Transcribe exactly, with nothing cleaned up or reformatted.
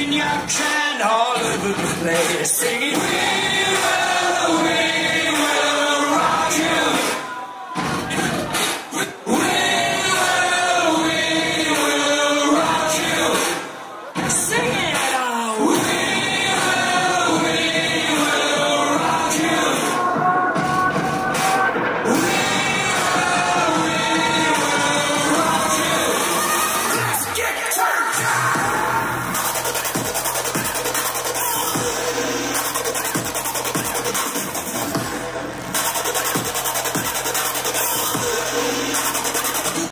in your can all over the place, singing, we will, we will rock you. We will, we will rock you. Sing it out. We will, we will rock you. We will, we will rock you. Let's get turned.